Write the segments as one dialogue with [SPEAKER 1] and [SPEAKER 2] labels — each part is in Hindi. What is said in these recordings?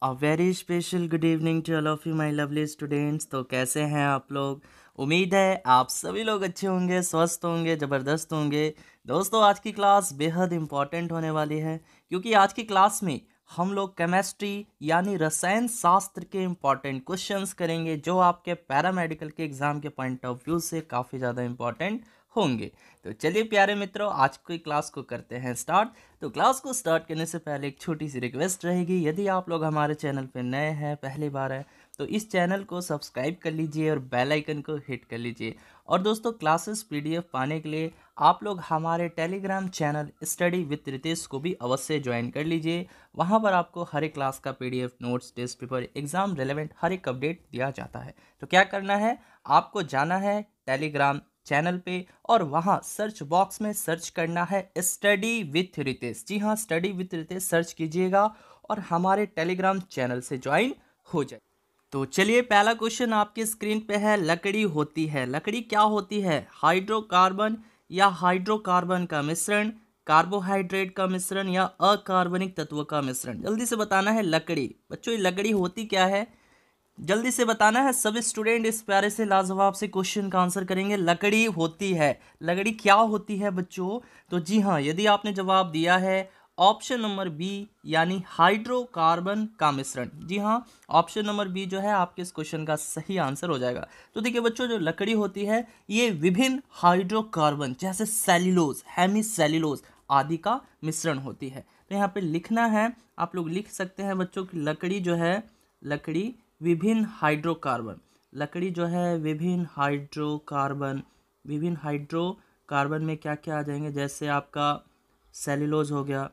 [SPEAKER 1] A very special good evening to all of you my lovely students. तो कैसे हैं आप लोग? उम्मीद है आप सभी लोग अच्छे होंगे, स्वस्थ होंगे, ज़बरदस्त होंगे। दोस्तों, आज की क्लास बेहद इंपॉर्टेंट होने वाली है क्योंकि आज की क्लास में हम लोग केमिस्ट्री यानी रसायन शास्त्र के इम्पॉर्टेंट क्वेश्चंस करेंगे जो आपके पैरामेडिकल के एग्ज़ाम के पॉइंट ऑफ व्यू से काफ़ी ज़्यादा इंपॉर्टेंट होंगे। तो चलिए प्यारे मित्रों, आज की क्लास को करते हैं स्टार्ट। तो क्लास को स्टार्ट करने से पहले एक छोटी सी रिक्वेस्ट रहेगी, यदि आप लोग हमारे चैनल पर नए हैं, पहली बार है, तो इस चैनल को सब्सक्राइब कर लीजिए और बेल आइकन को हिट कर लीजिए। और दोस्तों, क्लासेस पीडीएफ पाने के लिए आप लोग हमारे Telegram channel study with Ritesh को भी अवश्य ज्वाइन कर लीजिए। वहाँ पर आपको हर एक क्लास का PDF, notes, test paper, exam relevant हर एक अपडेट दिया जाता है। तो क्या करना है, आपको जाना है टेलीग्राम चैनल पे और वहाँ सर्च बॉक्स में सर्च करना है स्टडी विथ रितेश। जी हाँ, स्टडी विथ रितेश सर्च कीजिएगा और हमारे टेलीग्राम चैनल से ज्वाइन हो जाए। तो चलिए, पहला क्वेश्चन आपकी स्क्रीन पे है। लकड़ी होती है, लकड़ी क्या होती है? हाइड्रोकार्बन या हाइड्रोकार्बन का मिश्रण, कार्बोहाइड्रेट का मिश्रण या अकार्बनिक तत्व का मिश्रण। जल्दी से बताना है लकड़ी। बच्चों, ये लकड़ी होती क्या है? जल्दी से बताना है। सभी स्टूडेंट इस प्यारे से लाजवाब से क्वेश्चन का आंसर करेंगे। लकड़ी होती है, लकड़ी क्या होती है बच्चों? तो जी हाँ, यदि आपने जवाब दिया है ऑप्शन नंबर बी यानी हाइड्रोकार्बन का मिश्रण, जी हाँ, ऑप्शन नंबर बी जो है आपके इस क्वेश्चन का सही आंसर हो जाएगा। तो देखिए बच्चों, जो लकड़ी होती है ये विभिन्न हाइड्रोकार्बन जैसे सेल्यूलोज, हेमी सेल्यूलोज आदि का मिश्रण होती है। तो यहाँ पे लिखना है, आप लोग लिख सकते हैं बच्चों की लकड़ी जो है, लकड़ी विभिन्न हाइड्रोकार्बन, लकड़ी जो है विभिन्न हाइड्रोकार्बन, विभिन्न हाइड्रोकार्बन में क्या क्या आ जाएंगे, जैसे आपका सेल्यूलोज हो गया,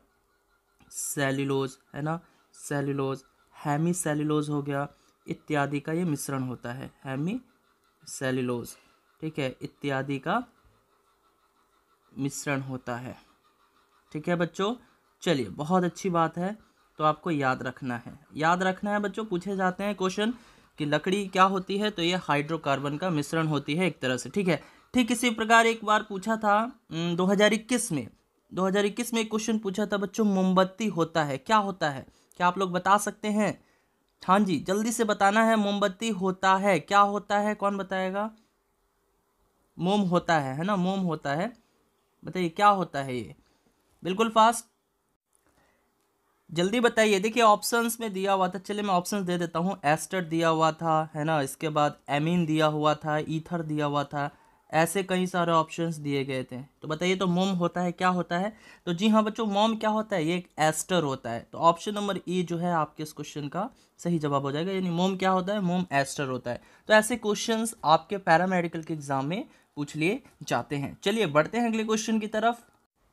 [SPEAKER 1] सेल्यूलोज है ना, सेल्यूलोज, हेमी सेल्यूलोज हो गया, इत्यादि का ये मिश्रण होता है, हेमी सेल्यूलोज, ठीक है, इत्यादि का मिश्रण होता है। ठीक है बच्चों, चलिए बहुत अच्छी बात है। तो आपको याद रखना है, याद रखना है बच्चों। पूछे जाते हैं क्वेश्चन कि लकड़ी क्या होती है, तो ये हाइड्रोकार्बन का मिश्रण होती है एक तरह से, ठीक है। ठीक इसी प्रकार एक बार पूछा था 2021 में, 2021 में एक क्वेश्चन पूछा था बच्चों, मोमबत्ती होता है, क्या होता है? क्या आप लोग बता सकते हैं? हाँ जी, जल्दी से बताना है। मोमबत्ती होता है, क्या होता है? कौन बताएगा? मोम होता है ना, मोम होता है। बताइए क्या होता है ये, बिल्कुल फास्ट, जल्दी बताइए। देखिए ऑप्शंस में दिया हुआ था, चलिए मैं ऑप्शंस दे देता हूँ। एस्टर दिया हुआ था, है ना, इसके बाद एमीन दिया हुआ था, ईथर दिया हुआ था, ऐसे कई सारे ऑप्शंस दिए गए थे। तो बताइए, तो मोम होता है क्या होता है? तो जी हाँ बच्चों, मोम क्या होता है? ये एक एस्टर होता है। तो ऑप्शन नंबर ई जो है आपके इस क्वेश्चन का सही जवाब हो जाएगा, यानी मोम क्या होता है? मोम एस्टर होता है। तो ऐसे क्वेश्चंस आपके पैरामेडिकल के एग्जाम में पूछ लिए जाते हैं। चलिए बढ़ते हैं अगले क्वेश्चन की तरफ।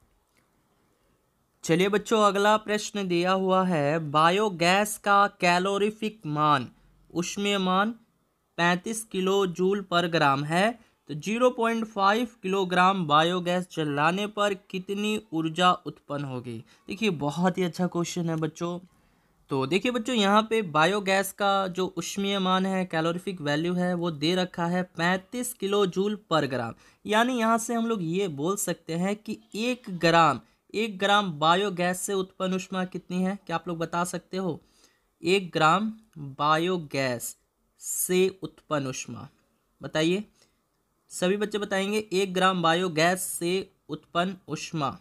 [SPEAKER 1] चलिए बच्चों, अगला प्रश्न दिया हुआ है, बायोगैस का कैलोरीफिक मान, ऊष्मीय मान 35 किलो जूल पर ग्राम है। तो 0.5 किलोग्राम बायोगैस जलाने पर कितनी ऊर्जा उत्पन्न होगी? देखिए बहुत ही अच्छा क्वेश्चन है बच्चों। तो देखिए बच्चों, यहाँ पे बायोगैस का जो ऊष्मीय मान है, कैलोरीफिक वैल्यू है, वो दे रखा है 35 किलो जूल पर ग्राम। यानी यहाँ से हम लोग ये बोल सकते हैं कि 1 ग्राम बायोगैस से उत्पन्न ऊष्मा कितनी है? क्या आप लोग बता सकते हो? 1 ग्राम बायोगैस से उत्पन्न ऊष्मा, बताइए, सभी बच्चे बताएंगे। 1 ग्राम बायोगैस से उत्पन्न ऊष्मा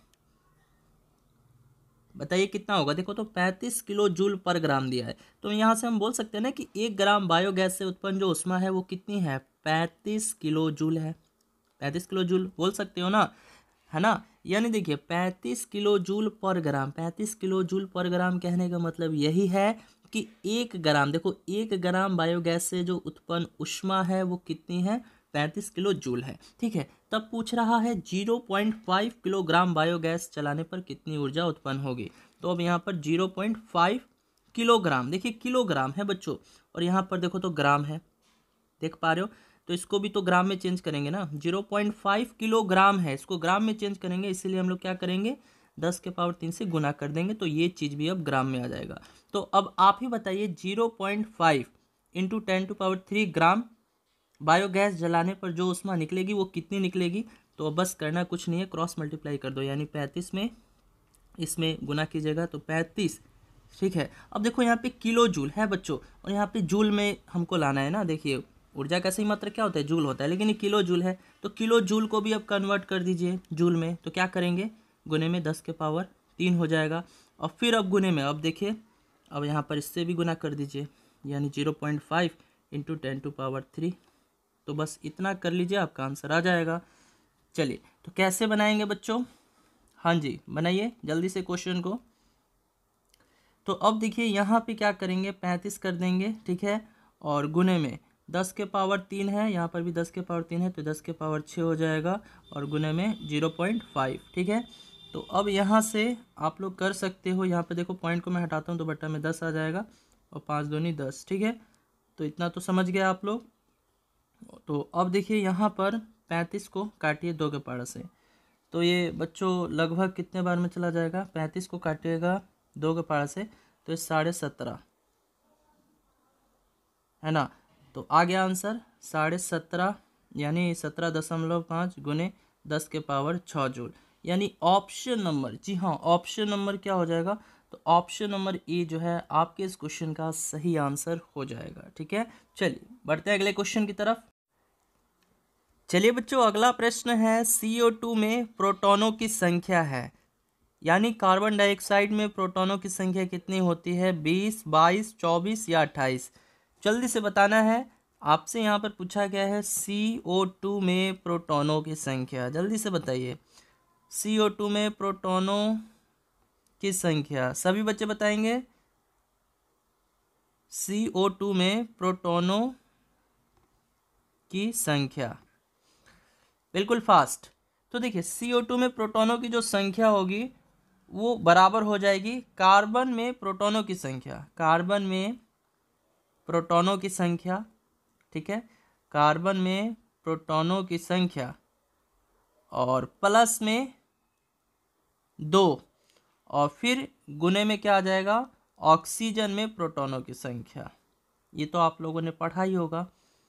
[SPEAKER 1] बताइए कितना होगा? देखो तो 35 किलो जूल पर ग्राम दिया है, तो यहाँ से हम बोल सकते हैं ना कि 1 ग्राम बायोगैस से उत्पन्न जो ऊष्मा है वो कितनी है? 35 किलो जूल है। 35 किलो जूल बोल सकते हो ना, है ना। यानी देखिए 35 किलो जूल पर ग्राम, 35 किलो जूल पर ग्राम कहने का मतलब यही है कि 1 ग्राम, देखो 1 ग्राम बायोगैस से जो उत्पन्न ऊष्मा है वो कितनी है? 35 किलो जूल है, ठीक है। तब पूछ रहा है 0.5 किलोग्राम बायोगैस चलाने पर कितनी ऊर्जा उत्पन्न होगी। तो अब यहाँ पर 0.5 किलोग्राम, देखिए किलोग्राम है बच्चों, और यहाँ पर देखो तो ग्राम है, देख पा रहे हो? तो इसको भी तो ग्राम में चेंज करेंगे ना। 0.5 किलोग्राम है, इसको ग्राम में चेंज करेंगे, इसीलिए हम लोग क्या करेंगे? 10 के पावर 3 से गुना कर देंगे, तो ये चीज़ भी अब ग्राम में आ जाएगा। तो अब आप ही बताइए, 0.5 इंटू 10 to 3 ग्राम बायोगैस जलाने पर जो ऊष्मा निकलेगी वो कितनी निकलेगी? तो अब बस करना कुछ नहीं है, क्रॉस मल्टीप्लाई कर दो, यानी 35 में इसमें गुना कीजिएगा, तो 35 ठीक है। अब देखो यहाँ पे किलो जूल है बच्चों, और यहाँ पे जूल में हमको लाना है ना। देखिए ऊर्जा का सही मात्रा क्या होता है, जूल होता है, लेकिन ये किलो जूल है, तो किलो जूल को भी अब कन्वर्ट कर दीजिए जूल में। तो क्या करेंगे, गुने में 10⁻³ हो जाएगा, और फिर अब गुने में, अब देखिए अब यहाँ पर इससे भी गुना कर दीजिए, यानी 0.5 × 10⁻³ तो बस इतना कर लीजिए, आपका आंसर आ जाएगा। चलिए तो कैसे बनाएंगे बच्चों, हाँ जी बनाइए जल्दी से क्वेश्चन को। तो अब देखिए यहाँ पे क्या करेंगे, 35 कर देंगे, ठीक है, और गुने में 10⁻³ है, यहाँ पर भी 10⁻³ है, तो 10⁻6 हो जाएगा, और गुने में 0.5, ठीक है। तो अब यहाँ से आप लोग कर सकते हो, यहाँ पे देखो पॉइंट को मैं हटाता हूँ तो बट्टा में 10 आ जाएगा, और 5 दूनी 10, ठीक है। तो इतना तो समझ गए आप लोग। तो अब देखिए यहाँ पर 35 को काटिए 2 के पावर से, तो ये बच्चों लगभग कितने बार में चला जाएगा, 35 को काटिएगा 2 के पावर से तो 17.5 है ना। तो आ गया आंसर 17.5, यानी 17.5 गुने 10⁻6 जूल, यानी ऑप्शन नंबर, जी हाँ ऑप्शन नंबर क्या हो जाएगा, तो ऑप्शन नंबर ए जो है आपके इस क्वेश्चन का सही आंसर हो जाएगा, ठीक है। चलिए बढ़ते हैं अगले क्वेश्चन की तरफ। चलिए बच्चों अगला प्रश्न है, CO2 में प्रोटॉनों की संख्या है, यानी कार्बन डाइऑक्साइड में प्रोटॉनों की संख्या कितनी होती है, 20, 22, 24 या 28। जल्दी से बताना है, आपसे यहाँ पर पूछा गया है CO2 में प्रोटॉनों की संख्या, जल्दी से बताइए। CO2 में प्रोटॉनों की संख्या सभी बच्चे बताएंगे, CO2 में प्रोटॉनों की संख्या, बिल्कुल फास्ट। तो देखिए CO2 में प्रोटॉनों की जो संख्या होगी वो बराबर हो जाएगी कार्बन में प्रोटॉनों की संख्या, कार्बन में प्रोटॉनों की संख्या, ठीक है, कार्बन में प्रोटॉनों की संख्या और प्लस में 2, और फिर गुने में क्या आ जाएगा, ऑक्सीजन में प्रोटॉनों की संख्या। ये तो आप लोगों ने पढ़ा ही होगा,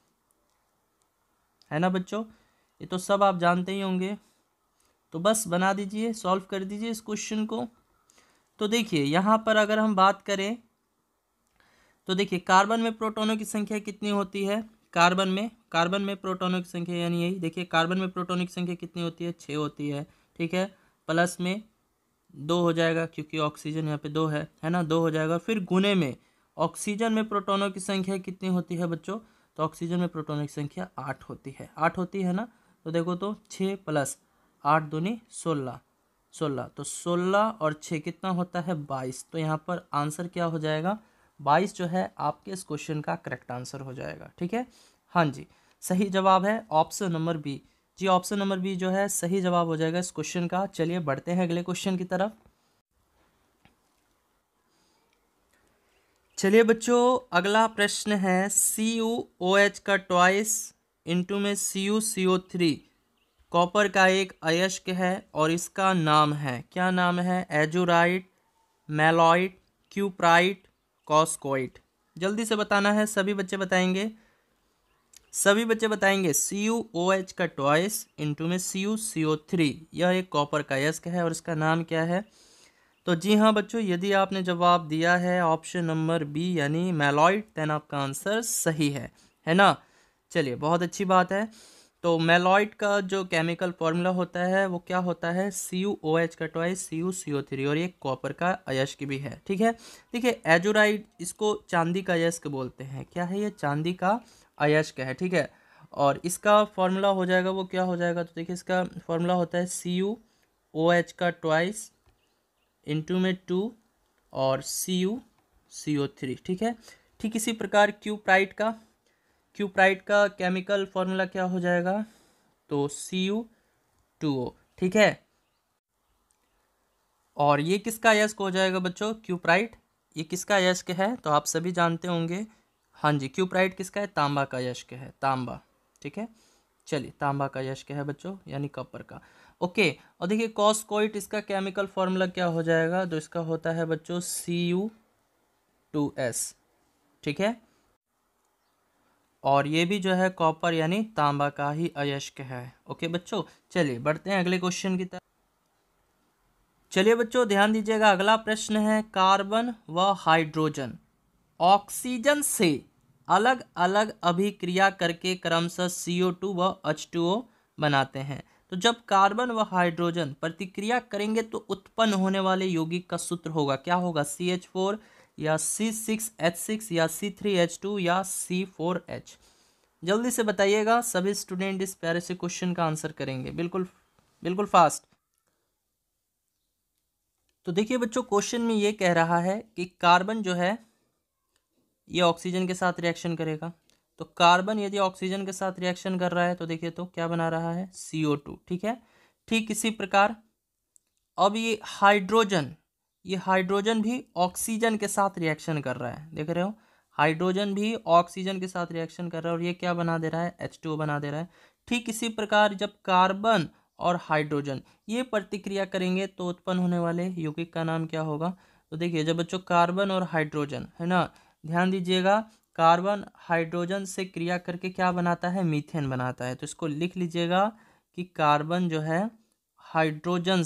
[SPEAKER 1] है ना बच्चों, ये तो सब आप जानते ही होंगे। तो बस बना दीजिए, सॉल्व कर दीजिए इस क्वेश्चन को। तो देखिए यहाँ पर अगर हम बात करें तो देखिए कार्बन में प्रोटॉनों की संख्या कितनी होती है, कार्बन में प्रोटॉनों की संख्या, यानी यही देखिए कार्बन में प्रोटॉनों की संख्या कितनी होती है, 6 होती है, ठीक है, प्लस में 2 हो जाएगा क्योंकि ऑक्सीजन यहाँ पे 2 है ना, 2 हो जाएगा। फिर गुने में ऑक्सीजन में प्रोटॉनों की संख्या कितनी होती है बच्चों, तो ऑक्सीजन में प्रोटॉनों की संख्या 8 होती है, 8 होती है ना। तो देखो तो 6 + 8 दूनी 16, 16, तो 16 और 6 कितना होता है, 22। तो यहाँ पर आंसर क्या हो जाएगा, 22 जो है आपके इस क्वेश्चन का करेक्ट आंसर हो जाएगा, ठीक है। हाँ जी सही जवाब है ऑप्शन नंबर बी, जी ऑप्शन नंबर बी जो है सही जवाब हो जाएगा इस क्वेश्चन का। चलिए बढ़ते हैं अगले क्वेश्चन की तरफ। चलिए बच्चों अगला प्रश्न है, CuOH का ट्वाइस इंटू में CuCO3 कॉपर का एक अयस्क है और इसका नाम है, क्या नाम है, एजोराइट, मैलॉइट, क्यूप्राइट, कॉस्कोइट। जल्दी से बताना है, सभी बच्चे बताएंगे, सभी बच्चे बताएंगे। CuOH का ट्वाइस इंटू में CuCO3 यह एक कॉपर का अयस्क है और इसका नाम क्या है। तो जी हाँ बच्चों, यदि आपने जवाब दिया है ऑप्शन नंबर बी यानी मैलॉइड, देन आपका आंसर सही है ना। चलिए बहुत अच्छी बात है। तो मैलॉइड का जो केमिकल फॉर्मूला होता है वो क्या होता है, CuOH का ट्वाइस CuCO3, और ये कॉपर का अयस्क भी है, ठीक है। देखिए एजोराइड इसको चांदी का अयस्क बोलते हैं, क्या है ये, चांदी का अयस्क है, ठीक है। और इसका फॉर्मूला हो जाएगा वो क्या हो जाएगा, तो देखिए इसका फॉर्मूला होता है CuOH का ट्वाइस इंटू में 2 और CuCO3, ठीक है। ठीक इसी प्रकार क्यूप्राइट का केमिकल फॉर्मूला क्या हो जाएगा, तो Cu2O, ठीक है। और ये किसका अयस्क हो जाएगा बच्चों, क्यूप्राइट, ये किसका अयस्क है, तो आप सभी जानते होंगे, हाँ जी क्यूप्राइट किसका है, तांबा का अयस्क है, तांबा, ठीक है। चलिए तांबा का अयस्क है बच्चों, यानी कॉपर का, ओके। और देखिए कॉस्कोइट इसका केमिकल फॉर्मूला क्या हो जाएगा, तो इसका होता है बच्चों Cu2S, ठीक है। और ये भी जो है कॉपर यानी तांबा का ही अयस्क है, ओके बच्चों। चलिए बढ़ते हैं अगले क्वेश्चन की तरफ। चलिए बच्चों ध्यान दीजिएगा, अगला प्रश्न है कार्बन व हाइड्रोजन ऑक्सीजन से अलग अलग अभिक्रिया करके क्रमशः CO2 व H2O बनाते हैं। तो जब कार्बन व हाइड्रोजन प्रतिक्रिया करेंगे तो उत्पन्न होने वाले यौगिक का सूत्र होगा, क्या होगा? CH4 या C6H6 या C3H2 या C4H। जल्दी से बताइएगा, सभी स्टूडेंट इस प्यारे से क्वेश्चन का आंसर करेंगे, बिल्कुल बिल्कुल फास्ट। तो देखिए बच्चों, क्वेश्चन में ये कह रहा है कि कार्बन जो है ये ऑक्सीजन के साथ रिएक्शन करेगा। तो कार्बन यदि ऑक्सीजन के साथ रिएक्शन कर रहा है तो देखिए तो क्या बना रहा है? CO2, ठीक है। ठीक इसी प्रकार अब ये हाइड्रोजन भी ऑक्सीजन के साथ रिएक्शन कर रहा है, देख रहे हो, हाइड्रोजन भी ऑक्सीजन के साथ रिएक्शन कर रहा है और ये क्या बना दे रहा है? H2O बना दे रहा है। ठीक इसी प्रकार जब कार्बन और हाइड्रोजन ये प्रतिक्रिया करेंगे तो उत्पन्न होने वाले यौगिक का नाम क्या होगा? तो देखिए जब बच्चों कार्बन और हाइड्रोजन है ना, ध्यान दीजिएगा, कार्बन हाइड्रोजन से क्रिया करके क्या बनाता है? मीथेन बनाता है। तो इसको लिख लीजिएगा कि कार्बन जो है हाइड्रोजन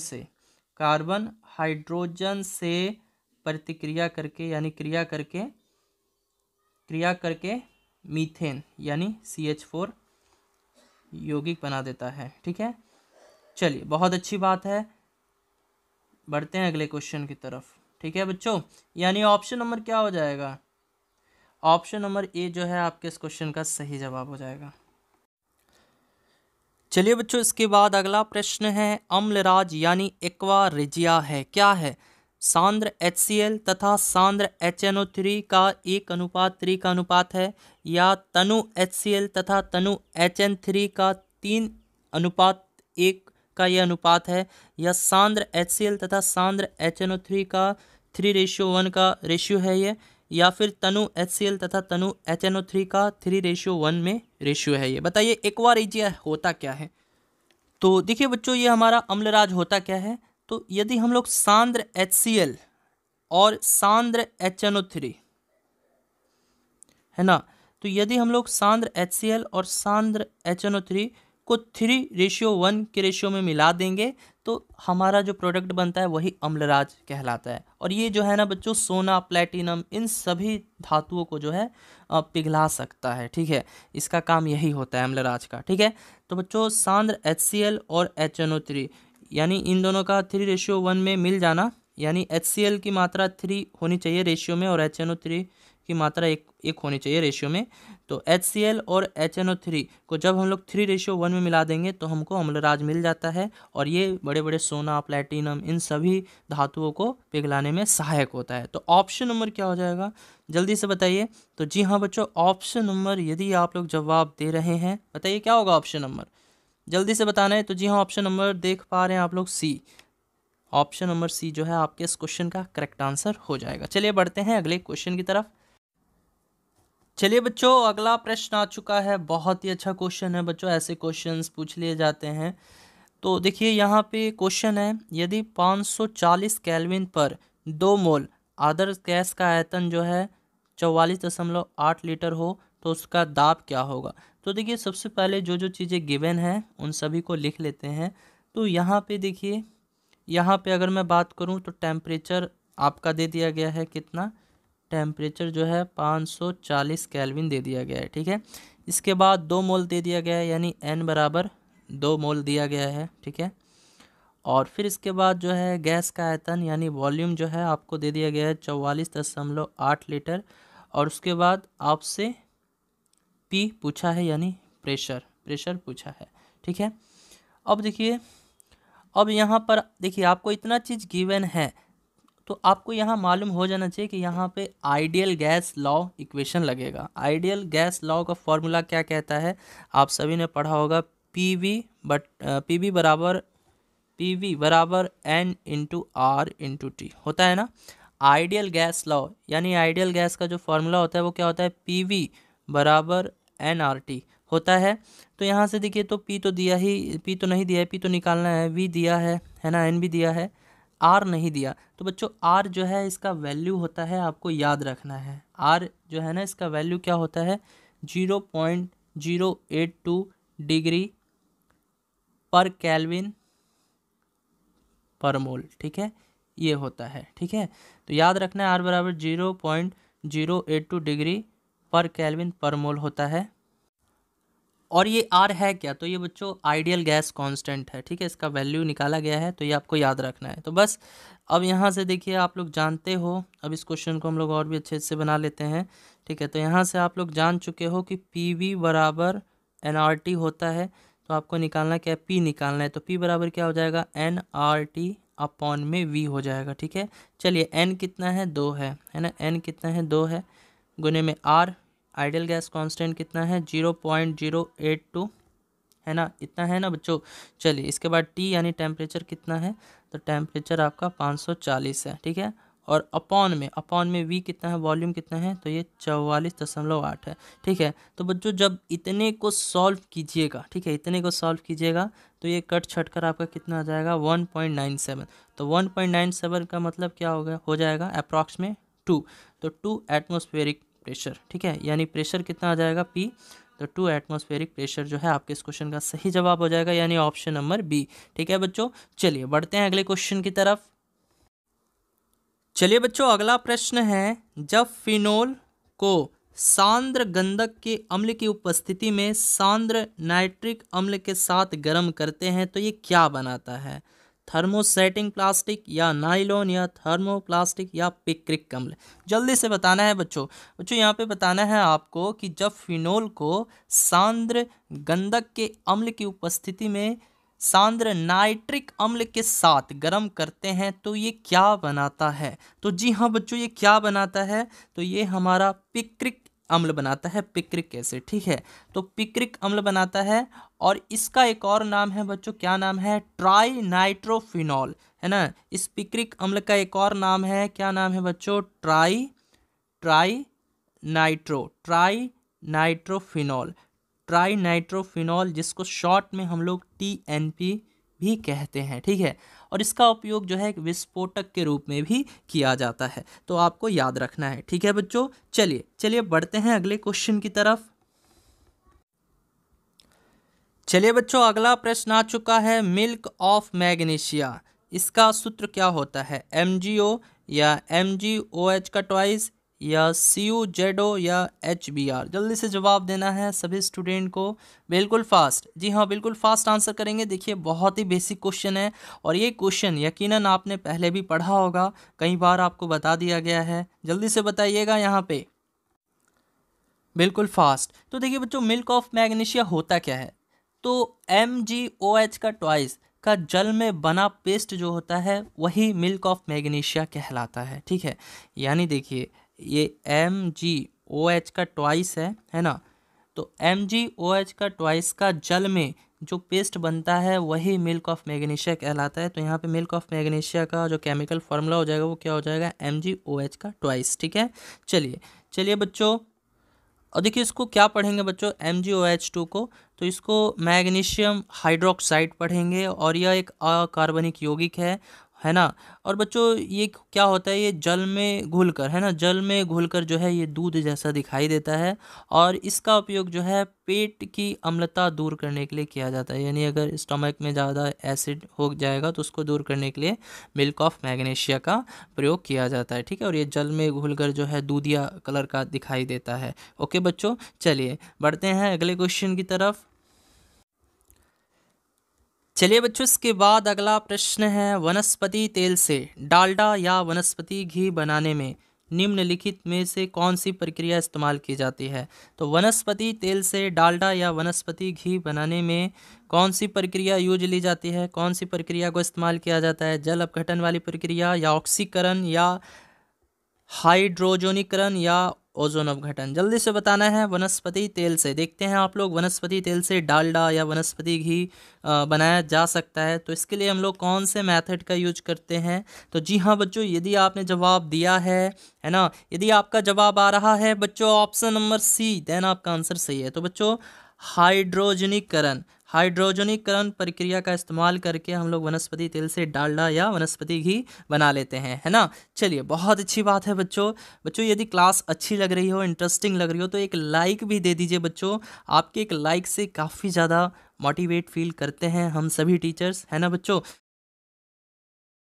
[SPEAKER 1] से प्रतिक्रिया करके यानी क्रिया करके मीथेन यानी CH4 यौगिक बना देता है, ठीक है। चलिए बहुत अच्छी बात है, बढ़ते हैं अगले क्वेश्चन की तरफ, ठीक है बच्चों। यानी ऑप्शन नंबर क्या हो जाएगा? ऑप्शन नंबर ए जो है आपके इस क्वेश्चन का सही जवाब हो जाएगा। चलिए बच्चों, इसके बाद अगला प्रश्न है अम्लराज यानी एक्वा रेजिया है, क्या है? सांद्र HCl तथा सांद्र HNO3 का 1:3 का अनुपात है, या तनु HCl तथा तनु HN3 का 3:1 का यह अनुपात है, या सांद्र HCl तथा सांद्र HNO3 का 3:1 का रेशियो है ये, या फिर तनु HCl तथा तनु HNO3 का 3:1 में रेशियो है ये। बताइए एक्वा रेजिया होता क्या है? तो देखिए बच्चों, ये हमारा अम्लराज होता क्या है? तो यदि हम लोग सांद्र HCl और सांद्र HNO3 है ना, तो यदि हम लोग सांद्र HCl और सांद्र HNO3 को 3:1 के रेशियो में मिला देंगे तो हमारा जो प्रोडक्ट बनता है वही अम्लराज कहलाता है। और ये जो है ना बच्चों, सोना, प्लेटिनम, इन सभी धातुओं को जो है पिघला सकता है, ठीक है। इसका काम यही होता है अम्लराज का, ठीक है। तो बच्चों सांद्र HCl और HNO3 यानी इन दोनों का 3:1 में मिल जाना, यानी HCl की मात्रा 3 होनी चाहिए रेशियो में और HNO3 की मात्रा एक होनी चाहिए रेशियो में। तो HCl और HNO3 को जब हम लोग 3:1 में मिला देंगे तो हमको अम्लराज मिल जाता है, और ये बड़े बड़े सोना, प्लेटिनम, इन सभी धातुओं को पिघलाने में सहायक होता है। तो ऑप्शन नंबर क्या हो जाएगा? जल्दी से बताइए। तो जी हाँ बच्चों, ऑप्शन नंबर, यदि आप लोग जवाब दे रहे हैं बताइए क्या होगा ऑप्शन नंबर, जल्दी से बताना है। तो जी हाँ, ऑप्शन नंबर देख पा रहे हैं आप लोग, सी। ऑप्शन नंबर सी जो है आपके इस क्वेश्चन का करेक्ट आंसर हो जाएगा। चलिए बढ़ते हैं अगले क्वेश्चन की तरफ। चलिए बच्चों, अगला प्रश्न आ चुका है, बहुत ही अच्छा क्वेश्चन है बच्चों, ऐसे क्वेश्चंस पूछ लिए जाते हैं। तो देखिए यहाँ पे क्वेश्चन है, यदि 540 केल्विन पर 2 मोल आदर्श गैस का आयतन जो है 44.8 लीटर हो तो उसका दाब क्या होगा? तो देखिए सबसे पहले जो जो चीज़ें गिवन हैं उन सभी को लिख लेते हैं। तो यहाँ पे देखिए, यहाँ पे अगर मैं बात करूँ तो टेम्परेचर आपका दे दिया गया है, कितना? टेम्परेचर जो है 540 केल्विन दे दिया गया है, ठीक है। इसके बाद 2 मोल दे दिया गया है, यानी N बराबर 2 मोल दिया गया है, ठीक है। और फिर इसके बाद जो है गैस का आयतन यानी वॉल्यूम जो है आपको दे दिया गया है 44.8 लीटर। और उसके बाद आपसे P पूछा है यानी प्रेशर पूछा है, ठीक है। अब देखिए, अब यहाँ पर देखिए आपको इतना चीज़ गिवन है तो आपको यहाँ मालूम हो जाना चाहिए कि यहाँ पे आइडियल गैस लॉ इक्वेशन लगेगा। आइडियल गैस लॉ का फॉर्मूला क्या कहता है? आप सभी ने पढ़ा होगा, पी वी बराबर N into R into T होता है ना। आइडियल गैस लॉ यानी आइडियल गैस का जो फॉर्मूला होता है वो क्या होता है? PV बराबर NRT होता है। तो यहाँ से देखिए, तो P तो दिया ही, P तो नहीं दिया है, P तो निकालना है, V दिया है ना, N भी दिया है, R नहीं दिया। तो बच्चों R जो है इसका वैल्यू होता है, आपको याद रखना है, R जो है ना इसका वैल्यू क्या होता है? 0.082 डिग्री पर पर मोल, ठीक है, ये होता है, ठीक है। तो याद रखना है R बराबर 0.082 डिग्री पर केल्विन पर मोल होता है। और ये R है क्या, तो ये बच्चों आइडियल गैस कांस्टेंट है, ठीक है, इसका वैल्यू निकाला गया है, तो ये आपको याद रखना है। तो बस अब यहाँ से देखिए आप लोग जानते हो, अब इस क्वेश्चन को हम लोग और भी अच्छे से बना लेते हैं, ठीक है। तो यहाँ से आप लोग जान चुके हो कि PV बराबर nRT होता है, तो आपको निकालना क्या है, P निकालना है। तो P बराबर क्या हो जाएगा, nRT अपॉन में V हो जाएगा, ठीक है। चलिए n कितना है, 2 है ना, n कितना है, 2 है, गुने में R, आइडियल गैस कांस्टेंट कितना है, 0.082 है ना, इतना है ना बच्चों। चलिए इसके बाद T यानी टेम्परेचर कितना है, तो टेम्परेचर आपका 540 है, ठीक है। और अपॉन में V कितना है, वॉल्यूम कितना है, तो ये 44.8 है, ठीक है। तो बच्चों जब इतने को सॉल्व कीजिएगा, ठीक है, इतने को सॉल्व कीजिएगा तो ये कट छट कर आपका कितना आ जाएगा, 1.97। तो 1.97 का मतलब क्या हो जाएगा अप्रॉक्सीमेट 2, तो 2 एटमॉस्फेरिक प्रेशर, ठीक है, यानी प्रेशर कितना आ जाएगा P, तो 2 एटमॉस्फेरिक प्रेशर जो है आपके इस क्वेश्चन का सही जवाब हो जाएगा, यानी ऑप्शन नंबर बी, ठीक है बच्चों। चलिए बढ़ते हैं अगले क्वेश्चन की तरफ। चलिए बच्चों अगला प्रश्न है, जब फिनोल को सांद्र गंधक के अम्ल की उपस्थिति में सांद्र नाइट्रिक अम्ल के साथ गर्म करते हैं तो ये क्या बनाता है, थर्मोसेटिंग प्लास्टिक या नाइलॉन या थर्मोप्लास्टिक या पिक्रिक अम्ल। जल्दी से बताना है बच्चों। बच्चों यहाँ पे बताना है आपको कि जब फिनोल को सांद्र गंधक के अम्ल की उपस्थिति में सांद्र नाइट्रिक अम्ल के साथ गर्म करते हैं तो ये क्या बनाता है। तो जी हाँ बच्चों, ये क्या बनाता है, तो ये हमारा पिक्रिक अम्ल बनाता है, पिक्रिक एसिड, ठीक है। तो पिक्रिक अम्ल बनाता है और इसका एक और नाम है बच्चों, क्या नाम है, ट्राई नाइट्रोफिनॉल, है ना। इस पिक्रिक अम्ल का एक और नाम है, क्या नाम है बच्चों, ट्राई नाइट्रोफिनॉल, ट्राई नाइट्रोफिनॉल, जिसको शॉर्ट में हम लोग TNP भी कहते हैं, ठीक है। और इसका उपयोग जो है एक विस्फोटक के रूप में भी किया जाता है, तो आपको याद रखना है, ठीक है बच्चों। चलिए बढ़ते हैं अगले क्वेश्चन की तरफ। चलिए बच्चों अगला प्रश्न आ चुका है, मिल्क ऑफ मैग्नीशिया, इसका सूत्र क्या होता है, MgO या MgOH का ट्वाइस या CuZO या HBr। जल्दी से जवाब देना है सभी स्टूडेंट को, बिल्कुल फास्ट, जी हाँ बिल्कुल फास्ट आंसर करेंगे। देखिए बहुत ही बेसिक क्वेश्चन है और ये क्वेश्चन यकीनन आपने पहले भी पढ़ा होगा, कई बार आपको बता दिया गया है, जल्दी से बताइएगा यहाँ पे, बिल्कुल फास्ट। तो देखिए बच्चों मिल्क ऑफ मैग्नीशिया होता क्या है, तो MgOH का ट्वाइस का जल में बना पेस्ट जो होता है वही मिल्क ऑफ मैग्नीशिया कहलाता है, ठीक है। यानी देखिए ये MgOH का ट्वाइस है ना, तो MgOH का ट्वाइस का जल में जो पेस्ट बनता है वही मिल्क ऑफ मैग्नीशिया कहलाता है। तो यहाँ पे मिल्क ऑफ मैग्नीशिया का जो केमिकल फार्मूला हो जाएगा वो क्या हो जाएगा, MgOH का ट्वाइस, ठीक है। चलिए बच्चों, और देखिए इसको क्या पढ़ेंगे बच्चों, MgOH2 को, तो इसको मैग्नीशियम हाइड्रोक्साइड पढ़ेंगे और यह एक अकार्बनिक यौगिक है ना। और बच्चों ये क्या होता है, ये जल में घुलकर, है ना, जल में घुलकर जो है ये दूध जैसा दिखाई देता है और इसका उपयोग जो है पेट की अम्लता दूर करने के लिए किया जाता है। यानी अगर स्टमक में ज़्यादा एसिड हो जाएगा तो उसको दूर करने के लिए मिल्क ऑफ मैग्नीशिया का प्रयोग किया जाता है, ठीक है। और ये जल में घुलकर जो है दूधिया कलर का दिखाई देता है। ओके बच्चों, चलिए बढ़ते हैं अगले क्वेश्चन की तरफ। चलिए बच्चों इसके बाद अगला प्रश्न है, वनस्पति तेल से डालडा या वनस्पति घी बनाने में निम्नलिखित में से कौन सी प्रक्रिया इस्तेमाल की जाती है। तो वनस्पति तेल से डालडा या वनस्पति घी बनाने में कौन सी प्रक्रिया यूज ली जाती है, कौन सी प्रक्रिया को इस्तेमाल किया जाता है, जल अपघटन वाली प्रक्रिया या ऑक्सीकरण या हाइड्रोजनीकरण या ओजोन अपघटन। जल्दी से बताना है। वनस्पति तेल से देखते हैं आप लोग, वनस्पति तेल से डालडा या वनस्पति घी बनाया जा सकता है, तो इसके लिए हम लोग कौन से मेथड का यूज करते हैं। तो जी हाँ बच्चों, यदि आपने जवाब दिया है ना, यदि आपका जवाब आ रहा है बच्चों ऑप्शन नंबर C, देन आपका आंसर सही है। तो बच्चों हाइड्रोजनीकरण प्रक्रिया का इस्तेमाल करके हम लोग वनस्पति तेल से डालडा या वनस्पति घी बना लेते हैं, है ना। चलिए बहुत अच्छी बात है बच्चों यदि क्लास अच्छी लग रही हो, इंटरेस्टिंग लग रही हो तो एक लाइक भी दे दीजिए बच्चों। आपके एक लाइक से काफ़ी ज़्यादा मोटिवेट फील करते हैं हम सभी टीचर्स, है ना बच्चों।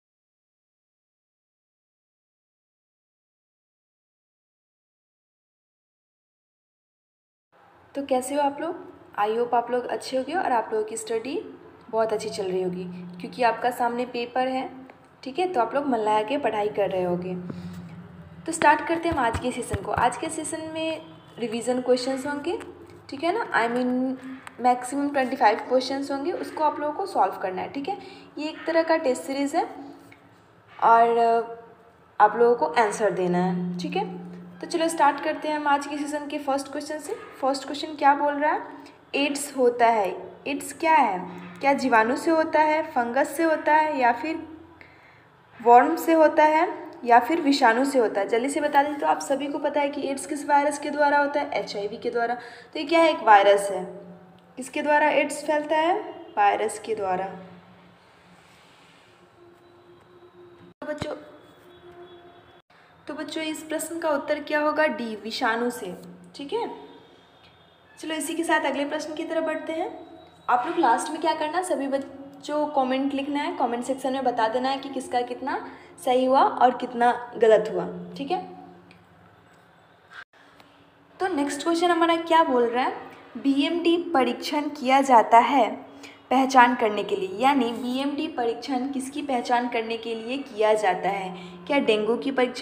[SPEAKER 2] तो कैसे हो आप लोग? आई होप आप लोग अच्छे होंगे और आप लोगों की स्टडी बहुत अच्छी चल रही होगी, क्योंकि आपका सामने पेपर है, ठीक है? तो आप लोग मन लगा के पढ़ाई कर रहे होगे। तो स्टार्ट करते हैं हम आज के सेशन को। आज के सेशन में रिवीजन क्वेश्चंस होंगे, ठीक है ना? आई मीन मैक्सिमम 25 क्वेश्चंस होंगे, उसको आप लोगों को सॉल्व करना है, ठीक है? ये एक तरह का टेस्ट सीरीज़ है और आप लोगों को आंसर देना है, ठीक है? तो चलो स्टार्ट करते हैं हम आज के सेशन के फर्स्ट क्वेश्चन से। फर्स्ट क्वेश्चन क्या बोल रहा है? एड्स होता है, एड्स क्या है? क्या जीवाणु से होता है, फंगस से होता है, या फिर वर्म से होता है, या फिर विषाणु से होता है? जल्दी से बता दें। तो आप सभी को पता है कि एड्स किस वायरस के द्वारा होता है? HIV के द्वारा। तो ये क्या है? एक वायरस है। किसके द्वारा एड्स फैलता है? वायरस के द्वारा। तो बच्चों इस प्रश्न का उत्तर क्या होगा? डी, विषाणु से, ठीक है? चलो इसी के साथ अगले प्रश्न की तरफ बढ़ते हैं। आप लोग लास्ट में क्या करना, सभी बच्चों कमेंट लिखना है, कमेंट सेक्शन में बता देना है कि किसका कितना सही हुआ और कितना गलत हुआ, ठीक है? तो नेक्स्ट क्वेश्चन हमारा क्या बोल रहा है? BMT परीक्षण किया जाता है पहचान करने के लिए, यानी BMT परीक्षण किसकी पहचान करने के लिए किया जाता है? क्या डेंगू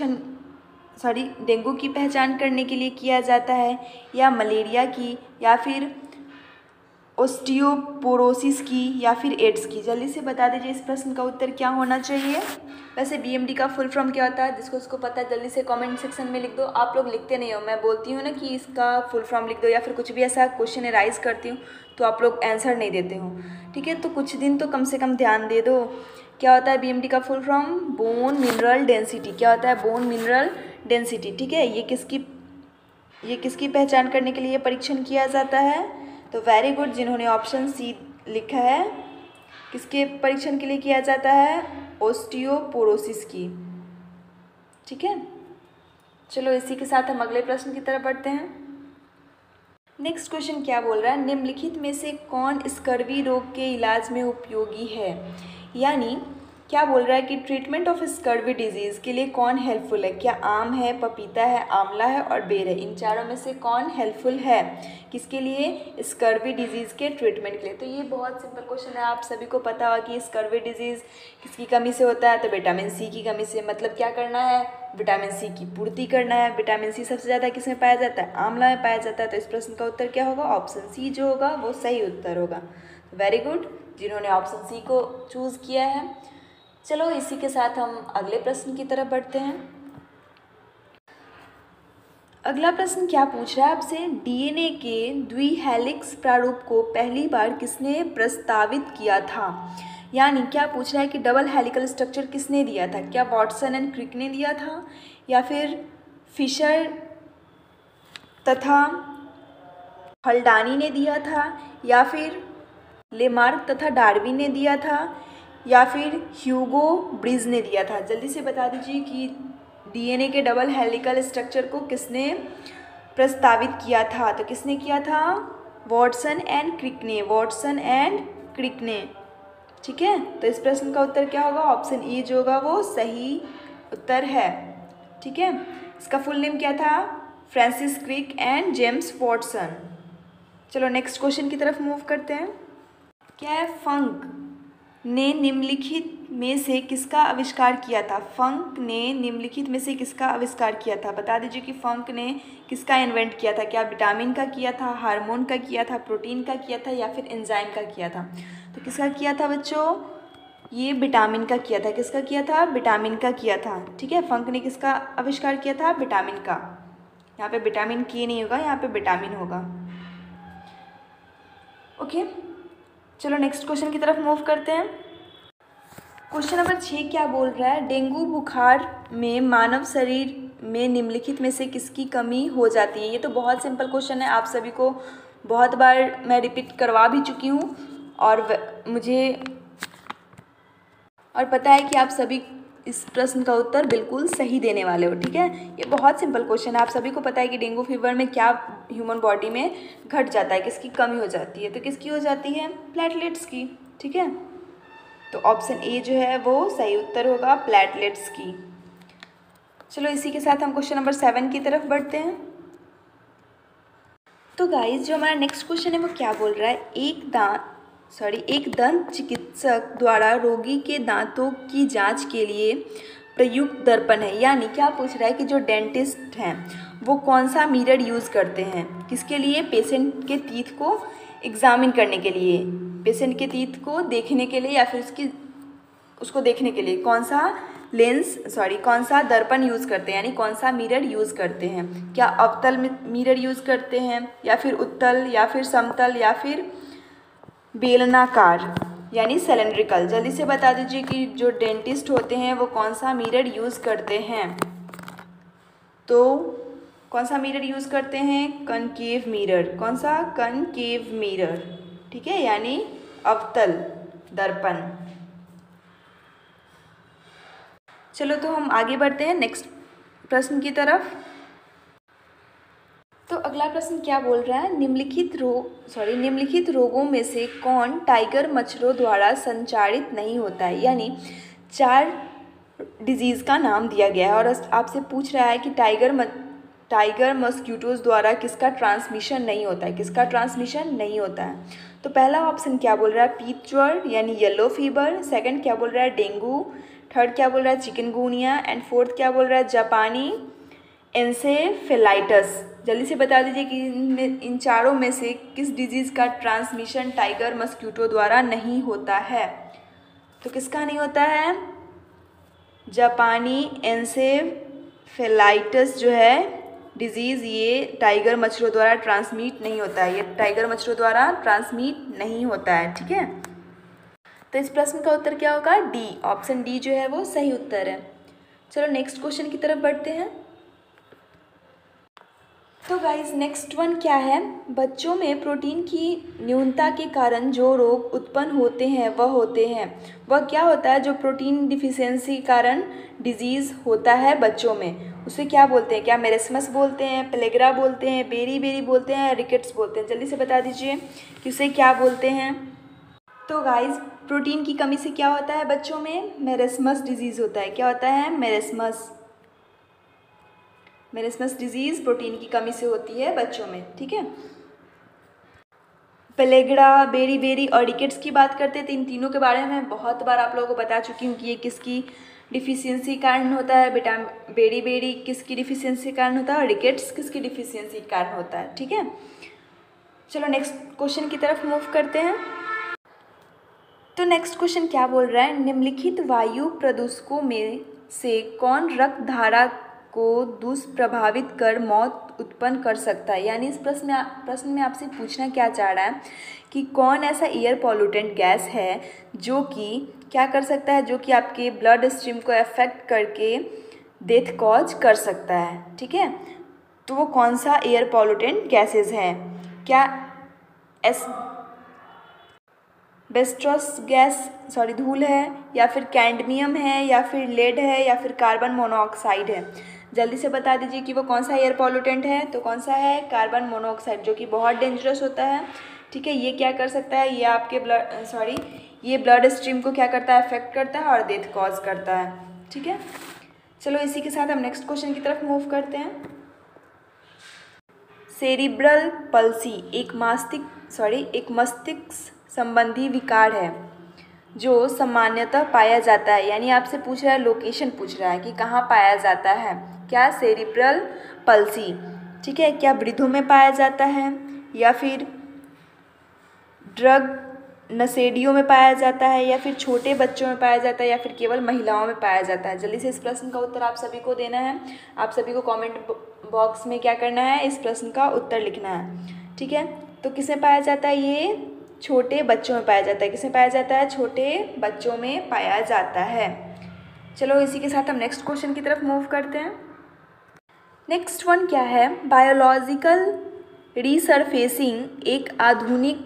[SPEAKER 2] की पहचान करने के लिए किया जाता है, या मलेरिया की, या फिर ओस्टियोपोरोसिस की, या फिर एड्स की? जल्दी से बता दीजिए इस प्रश्न का उत्तर क्या होना चाहिए। वैसे BMT का फुल फॉर्म क्या होता है? जिसको उसको पता है जल्दी से कमेंट सेक्शन में लिख दो। आप लोग लिखते नहीं हो, मैं बोलती हूँ ना कि इसका फुल फॉर्म लिख दो, या फिर कुछ भी ऐसा क्वेश्चन राइज करती हूँ तो आप लोग आंसर नहीं देते हो, ठीक है? तो कुछ दिन तो कम से कम ध्यान दे दो। क्या होता है BMT का full form? Bone mineral density. क्या होता है? बोन मिनरल डेंसिटी, ठीक है? ये किसकी पहचान करने के लिए परीक्षण किया जाता है? तो वेरी गुड, जिन्होंने ऑप्शन सी लिखा है। किसके परीक्षण के लिए किया जाता है? ओस्टियोपोरोसिस की, ठीक है? चलो इसी के साथ हम अगले प्रश्न की तरफ बढ़ते हैं। नेक्स्ट क्वेश्चन क्या बोल रहा है? निम्नलिखित में से कौन स्कर्वी रोग के इलाज में उपयोगी है? यानी क्या बोल रहा है कि ट्रीटमेंट ऑफ स्कर्वी डिजीज़ के लिए कौन हेल्पफुल है? क्या आम है, पपीता है, आंवला है और बेर है? इन चारों में से कौन हेल्पफुल है किसके लिए? स्कर्वी डिजीज़ के ट्रीटमेंट के लिए। तो ये बहुत सिंपल क्वेश्चन है, आप सभी को पता होगा कि स्कर्वी डिजीज़ किसकी कमी से होता है? तो विटामिन सी की कमी से। मतलब क्या करना है? विटामिन सी की पूर्ति करना है। विटामिन सी सबसे ज़्यादा किसमें पाया जाता है? आंवला में पाया जाता है। तो इस प्रश्न का उत्तर क्या होगा? ऑप्शन सी जो होगा वो सही उत्तर होगा। वेरी गुड, जिन्होंने ऑप्शन सी को चूज़ किया है। चलो इसी के साथ हम अगले प्रश्न की तरफ बढ़ते हैं। अगला प्रश्न क्या पूछ रहा है आपसे? DNA के द्विहेलिक्स प्रारूप को पहली बार किसने प्रस्तावित किया था? यानी क्या पूछ रहा है कि डबल हेलिकल स्ट्रक्चर किसने दिया था? क्या वाटसन एंड क्रिक ने दिया था, या फिर फिशर तथा हल्डानी ने दिया था, या फिर लेमार्क तथा डार्विन ने दिया था, या फिर ह्यूगो ब्रिज ने दिया था? जल्दी से बता दीजिए कि DNA के डबल हेलिकल स्ट्रक्चर को किसने प्रस्तावित किया था? तो किसने किया था? वाटसन एंड क्रिक ने। वाटसन एंड क्रिक ने, ठीक है? तो इस प्रश्न का उत्तर क्या होगा? ऑप्शन ई जो होगा वो सही उत्तर है, ठीक है? इसका फुल नेम क्या था? Francis Crick and James Watson. चलो नेक्स्ट क्वेश्चन की तरफ मूव करते हैं। क्या है? फंक ने निम्नलिखित में से किसका आविष्कार किया था? फंक ने निम्नलिखित में से किसका आविष्कार किया था? बता दीजिए कि फंक ने किसका इन्वेंट किया था? क्या विटामिन का किया था, हार्मोन का किया था, प्रोटीन का किया था, या फिर एंजाइम का किया था? तो किसका किया था बच्चों? ये विटामिन का किया था। किसका किया था? विटामिन का किया था, ठीक है? फंक ने किसका आविष्कार किया था? विटामिन का। यहाँ पे विटामिन के नहीं होगा, यहाँ पे विटामिन होगा, ओके? चलो नेक्स्ट क्वेश्चन की तरफ मूव करते हैं। क्वेश्चन नंबर 6 क्या बोल रहा है? डेंगू बुखार में मानव शरीर में निम्नलिखित में से किसकी कमी हो जाती है? ये तो बहुत सिंपल क्वेश्चन है, आप सभी को बहुत बार मैं रिपीट करवा भी चुकी हूँ, और पता है कि आप सभी इस प्रश्न का उत्तर बिल्कुल सही देने वाले हो, ठीक है? ये बहुत सिंपल क्वेश्चन है। आप सभी को पता है कि डेंगू फीवर में क्या ह्यूमन बॉडी में घट जाता है, किसकी कमी हो जाती है? तो किसकी हो जाती है? प्लेटलेट्स की, ठीक है? तो ऑप्शन ए जो है वो सही उत्तर होगा, प्लेटलेट्स की। चलो इसी के साथ हम क्वेश्चन नंबर 7 की तरफ बढ़ते हैं। तो गाइस जो हमारा नेक्स्ट क्वेश्चन है वो क्या बोल रहा है, एक दंत चिकित्सक द्वारा रोगी के दांतों की जांच के लिए प्रयुक्त दर्पण है। यानी क्या पूछ रहा है कि जो डेंटिस्ट हैं वो कौन सा मिरर यूज़ करते हैं, किसके लिए, पेशेंट के टीथ को एग्जामिन करने के लिए, पेशेंट के टीथ को देखने के लिए या फिर उसको देखने के लिए कौन सा दर्पण यूज़ करते हैं, यानी कौन सा मिरर यूज़ करते हैं। क्या अवतल मिरर यूज़ करते हैं या फिर उत्तल या फिर समतल या फिर बेलनाकार यानी सिलेंड्रिकल। जल्दी से बता दीजिए कि जो डेंटिस्ट होते हैं वो कौन सा मिरर यूज़ करते हैं। तो कौन सा मिरर यूज़ करते हैं, कनकेव मिरर। कौन सा, कनकेव मिरर, ठीक है, यानी अवतल दर्पण। चलो तो हम आगे बढ़ते हैं नेक्स्ट प्रश्न की तरफ। तो अगला प्रश्न क्या बोल रहा है, निम्नलिखित रोगों में से कौन टाइगर मच्छरों द्वारा संचारित नहीं होता है। यानी 4 डिजीज़ का नाम दिया गया है और आपसे पूछ रहा है कि टाइगर मस्क्यूटोज द्वारा किसका ट्रांसमिशन नहीं नहीं होता है। तो पहला ऑप्शन क्या बोल रहा है, पीत ज्वर यानी येलो फीवर। सेकंड क्या बोल रहा है, डेंगू। थर्ड क्या बोल रहा है, चिकनगुनिया। एंड फोर्थ क्या बोल रहा है, जापानी एन्सेफेलाइटिस। जल्दी से बता दीजिए कि इन चारों में से किस डिजीज़ का ट्रांसमिशन टाइगर मस्क्यूटो द्वारा नहीं होता है। तो किसका नहीं होता है, जापानी एन्सेफेलाइटिस जो है डिजीज़, ये टाइगर मच्छरों द्वारा ट्रांसमिट नहीं होता है, ठीक है। तो इस प्रश्न का उत्तर क्या होगा, डी, ऑप्शन डी जो है वो सही उत्तर है। चलो नेक्स्ट क्वेश्चन की तरफ बढ़ते हैं। तो गाइज नेक्स्ट वन क्या है, बच्चों में प्रोटीन की न्यूनता के कारण जो रोग उत्पन्न होते हैं वह क्या होता है, जो प्रोटीन डिफिशियंसी कारण डिजीज़ होता है बच्चों में, उसे क्या बोलते हैं। क्या मेरेस्मस बोलते हैं, पेलेग्रा बोलते हैं, बेरी बोलते हैं, रिकेट्स बोलते हैं। जल्दी से बता दीजिए कि उसे क्या बोलते हैं। तो गाइज प्रोटीन की कमी से क्या होता है बच्चों में, मेरेस्मस डिजीज़ होता है। क्या होता है, मेरेस्मस डिजीज़ प्रोटीन की कमी से होती है बच्चों में, ठीक है। पेलेग्रा, बेरी और रिकेट्स की बात करते हैं तो इन तीनों के बारे में बहुत बार आप लोगों को बता चुकी हूँ कि ये किसकी डिफिशियंसी कारण होता है। बेरी किसकी डिफिशियंसी कारण होता है और रिकेट्स किसकी डिफिशियंसी कारण होता है, ठीक है। चलो नेक्स्ट क्वेश्चन की तरफ मूव करते हैं। तो नेक्स्ट क्वेश्चन क्या बोल रहा है, निम्नलिखित वायु प्रदूषकों में से कौन रक्त धारा को दुष्प्रभावित कर मौत उत्पन्न कर सकता है। यानी इस प्रश्न में आपसे पूछना क्या चाह रहा है कि कौन ऐसा एयर पॉल्यूटेंट गैस है जो कि क्या कर सकता है, जो कि आपके ब्लड स्ट्रीम को अफेक्ट करके डेथ कॉज कर सकता है, ठीक है। तो वो कौन सा एयर पॉल्यूटेंट गैसेज हैं, क्या बेस्ट्रस धूल है या फिर कैडमियम है या फिर लेड है या फिर कार्बन मोनोऑक्साइड है। जल्दी से बता दीजिए कि वो कौन सा एयर पॉल्यूटेंट है। तो कौन सा है, कार्बन मोनोऑक्साइड, जो कि बहुत डेंजरस होता है, ठीक है। ये क्या कर सकता है, ये आपके ब्लड स्ट्रीम को क्या करता है, अफेक्ट करता है और डेथ कॉज करता है, ठीक है। चलो इसी के साथ हम नेक्स्ट क्वेश्चन की तरफ मूव करते हैं। सेरिब्रल पल्सी एक मस्तिष्क संबंधी विकार है जो सामान्यतः पाया जाता है। यानी आपसे पूछ रहा है, लोकेशन पूछ रहा है कि कहाँ पाया जाता है। क्या, सेरिब्रल पल्सी, ठीक है। क्या वृद्धों में पाया जाता है या फिर ड्रग नशेड़ियों में पाया जाता है या फिर छोटे बच्चों में पाया जाता है या फिर केवल महिलाओं में पाया जाता है। जल्दी से इस प्रश्न का उत्तर आप सभी को देना है। आप सभी को कमेंट बॉक्स में क्या करना है, इस प्रश्न का उत्तर लिखना है, ठीक है। तो किसमें पाया जाता है, ये छोटे बच्चों में पाया जाता है। किसमें पाया जाता है, छोटे बच्चों में पाया जाता है। चलो इसी के साथ हम नेक्स्ट क्वेश्चन की तरफ मूव करते हैं। नेक्स्ट वन क्या है, बायोलॉजिकल रीसरफेसिंग एक आधुनिक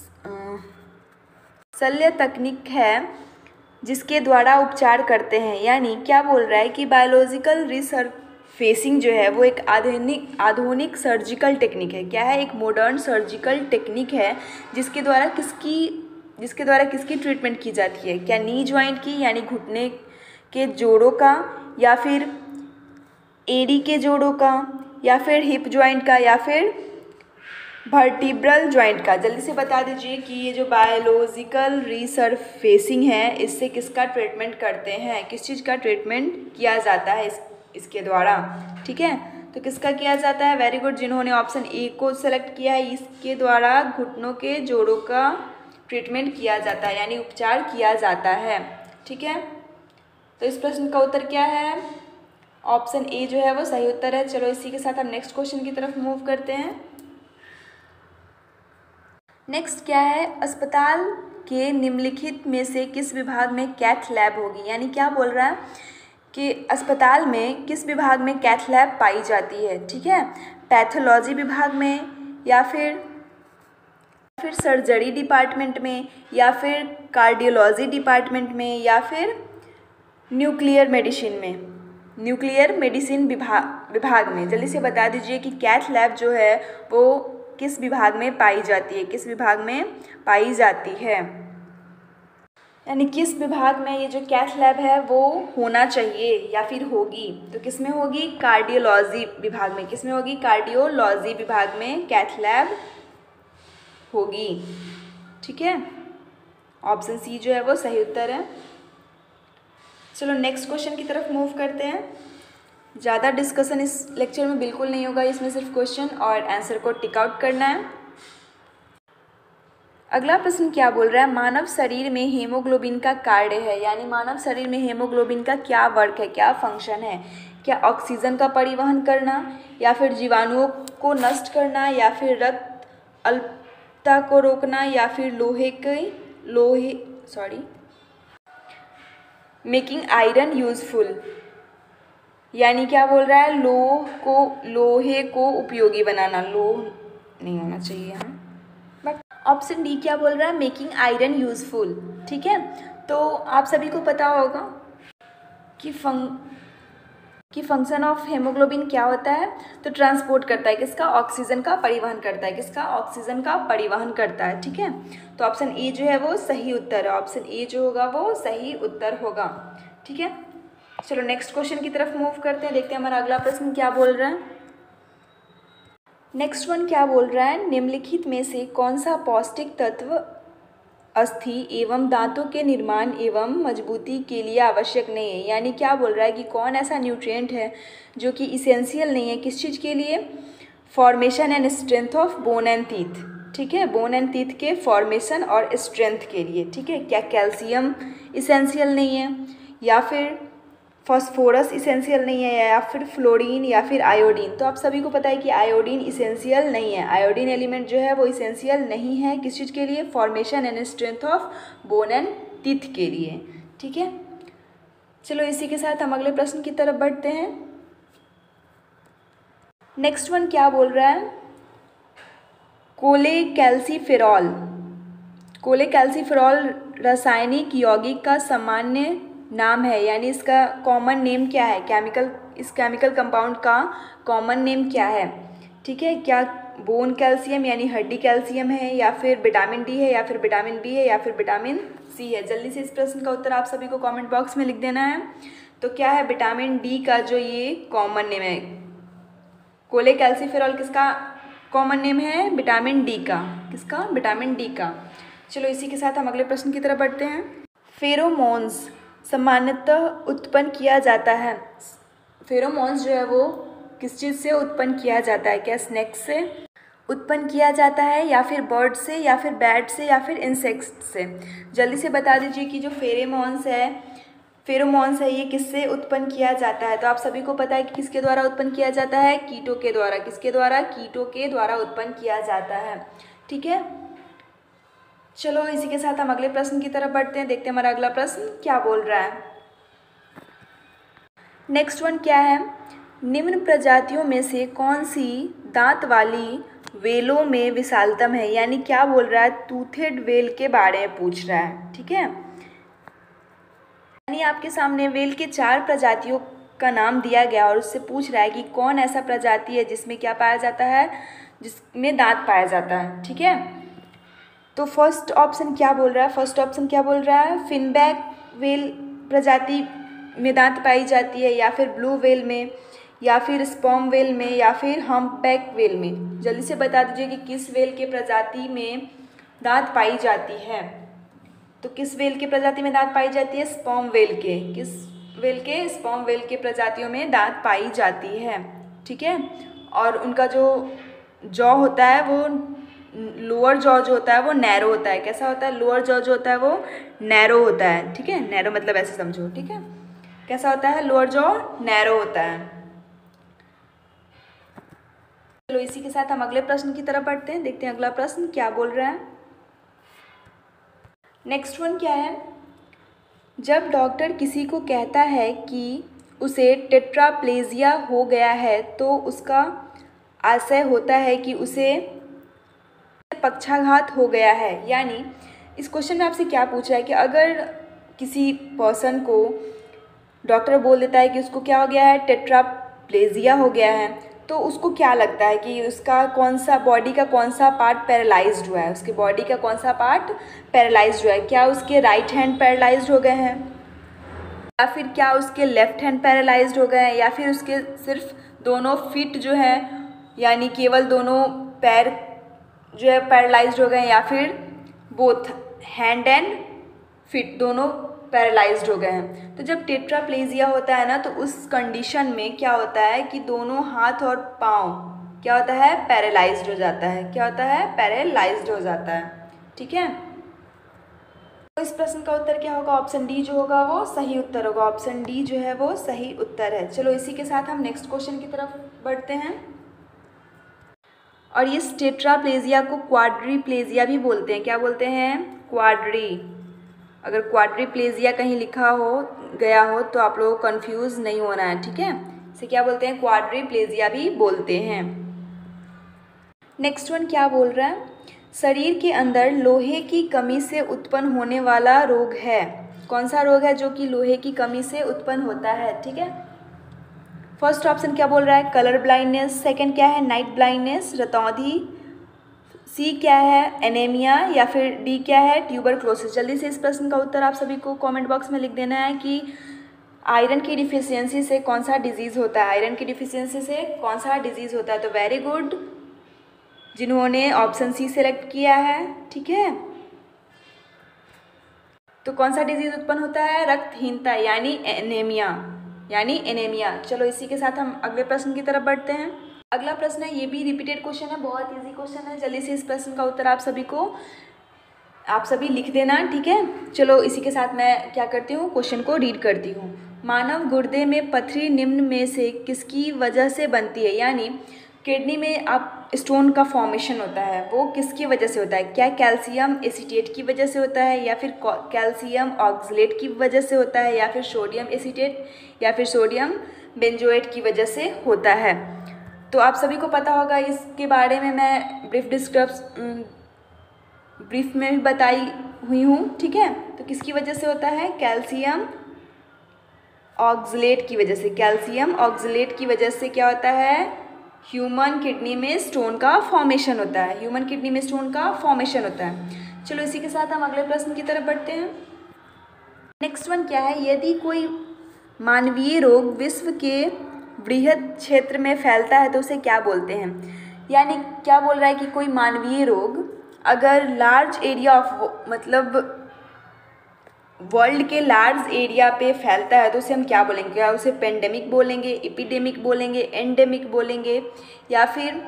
[SPEAKER 2] शल्य तकनीक है जिसके द्वारा उपचार करते हैं। यानी क्या बोल रहा है कि बायोलॉजिकल रीसरफेसिंग जो है वो एक आधुनिक सर्जिकल टेक्निक है। क्या है, एक मॉडर्न सर्जिकल टेक्निक है जिसके द्वारा किसकी ट्रीटमेंट की जाती है। क्या नी जॉइंट की, यानी घुटने के जोड़ों का, या फिर एड़ी के जोड़ों का, या फिर हिप जॉइंट का, या फिर वर्टिब्रल जॉइंट का। जल्दी से बता दीजिए कि ये जो बायोलॉजिकल रीसरफेसिंग है इससे किसका ट्रीटमेंट करते हैं, किस चीज़ का ट्रीटमेंट किया जाता है इसके द्वारा। ठीक है, तो किसका किया जाता है? वेरी गुड, जिन्होंने ऑप्शन ए को सेलेक्ट किया है, इसके द्वारा घुटनों के जोड़ों का ट्रीटमेंट किया जाता है, यानी उपचार किया जाता है। ठीक है, तो इस प्रश्न का उत्तर क्या है? ऑप्शन ए जो है वो सही उत्तर है। चलो इसी के साथ हम नेक्स्ट क्वेश्चन की तरफ मूव करते हैं। नेक्स्ट क्या है? अस्पताल के निम्नलिखित में से किस विभाग में कैथ लैब होगी? यानी क्या बोल रहा है कि अस्पताल में किस विभाग में कैथ लैब पाई जाती है। ठीक है, पैथोलॉजी विभाग में, या फिर सर्जरी डिपार्टमेंट में, या फिर कार्डियोलॉजी डिपार्टमेंट में, या फिर न्यूक्लियर मेडिसिन में, न्यूक्लियर मेडिसिन विभाग में। जल्दी से बता दीजिए कि कैथ लैब जो है वो किस विभाग में पाई जाती है, किस विभाग में पाई जाती है, यानी किस विभाग में ये जो कैथ लैब है वो होना चाहिए या फिर होगी। तो किस में होगी? कार्डियोलॉजी विभाग में। किस में होगी? कार्डियोलॉजी विभाग में कैथ लैब होगी। ठीक है, ऑप्शन सी जो है वो सही उत्तर है। चलो नेक्स्ट क्वेश्चन की तरफ मूव करते हैं। ज़्यादा डिस्कशन इस लेक्चर में बिल्कुल नहीं होगा, इसमें सिर्फ क्वेश्चन और आंसर को टिक आउट करना है। अगला प्रश्न क्या बोल रहा है? मानव शरीर में हीमोग्लोबिन का कार्य है, यानी मानव शरीर में हीमोग्लोबिन का क्या वर्क है, क्या फंक्शन है? क्या ऑक्सीजन का परिवहन करना, या फिर जीवाणुओं को नष्ट करना, या फिर रक्त अल्पता को रोकना, या फिर मेकिंग आयरन यूजफुल, यानी क्या बोल रहा है? लोहे को उपयोगी बनाना। लोह नहीं होना चाहिए यहाँ, बट ऑप्शन डी क्या बोल रहा है? Making iron useful. ठीक है, तो आप सभी को पता होगा कि फंक्शन ऑफ हेमोग्लोबिन क्या होता है। तो ट्रांसपोर्ट करता है, किसका? ऑक्सीजन का परिवहन करता है। किसका? ऑक्सीजन का परिवहन करता है। ठीक है, तो ऑप्शन ए जो है वो सही उत्तर है। ऑप्शन ए जो होगा वो सही उत्तर होगा। ठीक है, चलो नेक्स्ट क्वेश्चन की तरफ मूव करते हैं, देखते हैं हमारा अगला प्रश्न क्या बोल रहा है। नेक्स्ट वन क्या बोल रहा है? निम्नलिखित में से कौन सा पौष्टिक तत्व अस्थि एवं दांतों के निर्माण एवं मजबूती के लिए आवश्यक नहीं है? यानी क्या बोल रहा है कि कौन ऐसा न्यूट्रिएंट है जो कि इसेंशियल नहीं है, किस चीज़ के लिए? Formation and strength of bone and teeth. ठीक है, बोन एंड टीथ के फॉर्मेशन और स्ट्रेंथ के लिए। ठीक है, क्या कैल्शियम इसेंशियल नहीं है, या फिर फॉस्फोरस इसेंशियल नहीं है, या फिर फ्लोरीन, या फिर आयोडीन? तो आप सभी को पता है कि आयोडीन इसेंशियल नहीं है। आयोडीन एलिमेंट जो है वो इसेंशियल नहीं है, किस चीज़ के लिए? Formation and strength of bone and teeth के लिए। ठीक है, चलो इसी के साथ हम अगले प्रश्न की तरफ बढ़ते हैं। नेक्स्ट वन क्या बोल रहा है? कोलेकैल्सिफेरॉल रासायनिक यौगिक का सामान्य नाम है, यानी इसका कॉमन नेम क्या है? इस केमिकल कंपाउंड का कॉमन नेम क्या है? ठीक है, क्या बोन कैल्शियम यानी हड्डी कैल्शियम है, या फिर विटामिन डी है, या फिर विटामिन बी है, या फिर विटामिन सी है? जल्दी से इस प्रश्न का उत्तर आप सभी को कमेंट बॉक्स में लिख देना है। तो क्या है? विटामिन डी का जो ये कॉमन नेम है। कोलेकैल्सिफेरॉल किसका कॉमन नेम है? विटामिन डी का। किसका? विटामिन डी का। चलो इसी के साथ हम अगले प्रश्न की तरफ बढ़ते हैं। फेरोमोन्स सामान्यतः उत्पन्न किया जाता है। फेरोमोन्स जो है वो किस चीज़ से उत्पन्न किया जाता है? क्या स्नेक्स से उत्पन्न किया जाता है, या फिर बर्ड से, या फिर बैट से, या फिर इंसेक्ट से? जल्दी से बता दीजिए कि जो फेरोमोन्स है ये किससे उत्पन्न किया जाता है? तो आप सभी को पता है कि किसके द्वारा उत्पन्न किया जाता है? कीटों के द्वारा। किसके द्वारा? कीटों के द्वारा उत्पन्न किया जाता है। ठीक है, चलो इसी के साथ हम अगले प्रश्न की तरफ बढ़ते हैं, देखते हैं हमारा अगला प्रश्न क्या बोल रहा है। नेक्स्ट वन क्या है? निम्न प्रजातियों में से कौन सी दांत वाली वेलों में विशालतम है? यानी क्या बोल रहा है? टूथेड वेल के बारे में पूछ रहा है। ठीक है, यानी आपके सामने वेल के 4 प्रजातियों का नाम दिया गया और उससे पूछ रहा है कि कौन ऐसा प्रजाति है जिसमें क्या पाया जाता है? जिसमें दांत पाया जाता है। ठीक है, तो फर्स्ट ऑप्शन क्या बोल रहा है? फिनबैक वेल प्रजाति में दांत पाई जाती है, या फिर ब्लू वेल में, या फिर स्पर्म वेल में या फिर हम्पबैक वेल में? जल्दी से बता दीजिए कि किस वेल के प्रजाति में दांत पाई जाती है। तो किस वेल के प्रजाति में दांत पाई जाती है? स्पर्म वेल के। किस वेल के? स्पर्म वेल के प्रजातियों में दांत पाई जाती है, ठीक है। और उनका जो जॉ होता है वो लोअर जॉ जो होता है वो नैरो होता है। कैसा होता है? लोअर जॉ जो होता है वो नैरो होता है, ठीक है। नैरो मतलब ऐसे समझो, ठीक है। कैसा होता है? लोअर जॉ नैरो होता है। चलो इसी के साथ हम अगले प्रश्न की तरफ बढ़ते हैं, देखते हैं अगला प्रश्न क्या बोल रहा है। नेक्स्ट वन क्या है? जब डॉक्टर किसी को कहता है कि उसे टेट्राप्लेजिया हो गया है तो उसका आशय होता है कि उसे पक्षाघात हो गया है। यानी इस क्वेश्चन में आपसे क्या पूछा है कि अगर किसी पर्सन को डॉक्टर बोल देता है कि उसको क्या हो गया है? टेट्राप्लेजिया हो गया है, तो उसको क्या लगता है कि उसका कौन सा बॉडी का कौन सा पार्ट पैरालाइज्ड हुआ है? उसके बॉडी का कौन सा पार्ट पैरालाइज्ड हुआ है? क्या उसके राइट हैंड पैरालाइज्ड हो गए हैं, या फिर क्या उसके लेफ्ट हैंड पैरालाइज्ड हो गए हैं, या फिर उसके सिर्फ दोनों फीट जो है यानी केवल दोनों पैर जो है पैरालाइज्ड हो गए हैं, या फिर बोथ हैंड एंड फीट दोनों पैरालाइज्ड हो गए हैं? तो जब टेट्राप्लेजिया होता है ना तो उस कंडीशन में क्या होता है कि दोनों हाथ और पाँव क्या होता है? पैरालाइज्ड हो जाता है। क्या होता है? पैरालाइज्ड हो जाता है, ठीक है। तो इस प्रश्न का उत्तर क्या होगा? ऑप्शन डी जो होगा वो सही उत्तर होगा। ऑप्शन डी जो है वो सही उत्तर है। चलो इसी के साथ हम नेक्स्ट क्वेश्चन की तरफ बढ़ते हैं। और इस टेट्राप्लेजिया को क्वाड्रीप्लेजिया भी बोलते हैं। क्या बोलते हैं? क्वाड्री। अगर क्वाड्रीप्लेजिया कहीं लिखा हो गया हो तो आप लोगों को कंफ्यूज नहीं होना है, ठीक है। इसे क्या बोलते हैं? क्वाड्रीप्लेजिया भी बोलते हैं। नेक्स्ट वन क्या बोल रहा है? शरीर के अंदर लोहे की कमी से उत्पन्न होने वाला रोग है। कौन सा रोग है जो कि लोहे की कमी से उत्पन्न होता है, ठीक है। फर्स्ट ऑप्शन क्या बोल रहा है? Colour blindness. सेकंड क्या है? Night blindness, रतौंधी। सी क्या है? एनीमिया। या फिर डी क्या है? ट्यूबरक्लोसिस। जल्दी से इस प्रश्न का उत्तर आप सभी को कमेंट बॉक्स में लिख देना है कि आयरन की डिफिशियंसी से कौन सा डिजीज़ होता है। आयरन की डिफिशियंसी से कौन सा डिजीज़ होता है? तो वेरी गुड जिन्होंने ऑप्शन सी सेलेक्ट किया है, ठीक है। तो कौन सा डिजीज़ उत्पन्न होता है? रक्तहीनता यानी एनीमिया, यानी एनीमिया। चलो इसी के साथ हम अगले प्रश्न की तरफ बढ़ते हैं। अगला प्रश्न है, ये भी रिपीटेड क्वेश्चन है, बहुत इजी क्वेश्चन है। जल्दी से इस प्रश्न का उत्तर आप सभी लिख देना, ठीक है। चलो इसी के साथ मैं क्या करती हूँ, क्वेश्चन को रीड करती हूँ। मानव गुर्दे में पथरी निम्न में से किसकी वजह से बनती है? यानी किडनी में आप स्टोन का फॉर्मेशन होता है वो किसकी वजह से होता है? क्या कैल्शियम एसीटेट की वजह से होता है, या फिर कैल्शियम ऑक्सलेट की वजह से होता है, या फिर सोडियम एसीटेट, या फिर सोडियम बेंजोएट की वजह से होता है? तो आप सभी को पता होगा, इसके बारे में मैं ब्रीफ में भी बताई हुई हूँ, ठीक है। तो किसकी वजह से होता है? कैल्शियम ऑक्सलेट की वजह से। कैल्शियम ऑक्सलेट की वजह से क्या होता है? ह्यूमन किडनी में स्टोन का फॉर्मेशन होता है। ह्यूमन किडनी में स्टोन का फॉर्मेशन होता है। चलो इसी के साथ हम अगले प्रश्न की तरफ बढ़ते हैं। नेक्स्ट वन क्या है? यदि कोई मानवीय रोग विश्व के बृहद क्षेत्र में फैलता है तो उसे क्या बोलते हैं? यानी क्या बोल रहा है कि कोई मानवीय रोग अगर लार्ज एरिया ऑफ मतलब वर्ल्ड के लार्ज एरिया पे फैलता है तो उसे हम क्या बोलेंगे? क्या उसे पेंडेमिक बोलेंगे, एपिडेमिक बोलेंगे, एंडेमिक बोलेंगे, या फिर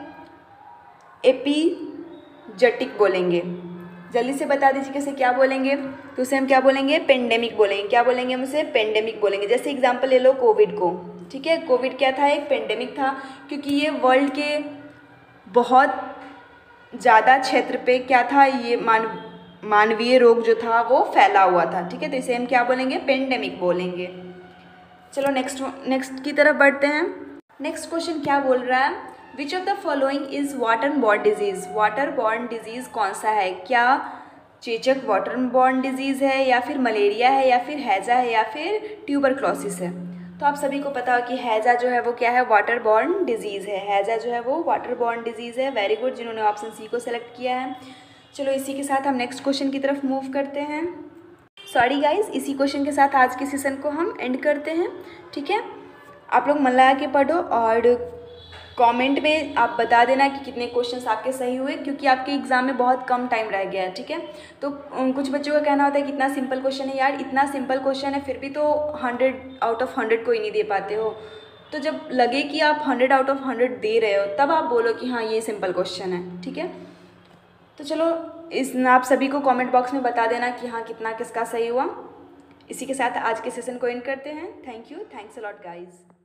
[SPEAKER 2] एपिजेटिक बोलेंगे? जल्दी से बता दीजिए कि उसे क्या बोलेंगे। तो उसे हम क्या बोलेंगे? पेंडेमिक बोलेंगे। क्या बोलेंगे हम उसे? पेंडेमिक बोलेंगे। जैसे एग्जांपल ले लो कोविड को, ठीक है। कोविड क्या था? एक पेंडेमिक था, क्योंकि ये वर्ल्ड के बहुत ज़्यादा क्षेत्र पे क्या था, ये मानवीय रोग जो था वो फैला हुआ था, ठीक है। तो इसे हम क्या बोलेंगे? पेंडेमिक बोलेंगे। चलो नेक्स्ट की तरफ बढ़ते हैं। नेक्स्ट क्वेश्चन क्या बोल रहा है? Which of the following is water borne disease? Water borne disease कौन सा है? क्या चेचक वाटर बॉर्न डिजीज़ है, या फिर मलेरिया है, या फिर हैजा है, या फिर ट्यूबरक्लोसिस है? तो आप सभी को पता हो कि हैजा जो है वो क्या है? वाटर बॉर्न डिजीज़ है। हैजा जो है वो वाटर बॉर्न डिजीज़ है। वेरी गुड जिन्होंने ऑप्शन सी को सेलेक्ट किया है। चलो इसी के साथ हम नेक्स्ट क्वेश्चन की तरफ मूव करते हैं। सॉरी गाइज, इसी क्वेश्चन के साथ आज के सेशन को हम एंड करते हैं, ठीक है। आप लोग मन लगा के पढ़ो और कमेंट में आप बता देना कि कितने क्वेश्चंस आपके सही हुए, क्योंकि आपके एग्ज़ाम में बहुत कम टाइम रह गया है, ठीक है। तो कुछ बच्चों का कहना होता है कि इतना सिंपल क्वेश्चन है यार, इतना सिंपल क्वेश्चन है फिर भी तो 100 आउट ऑफ 100 कोई नहीं दे पाते हो। तो जब लगे कि आप 100 आउट ऑफ 100 दे रहे हो तब आप बोलो कि हाँ ये सिंपल क्वेश्चन है, ठीक है। तो चलो आप सभी को कमेंट बॉक्स में बता देना कि हाँ कितना किसका सही हुआ। इसी के साथ आज के सेशन को एंड करते हैं। Thank you, thanks a lot guys.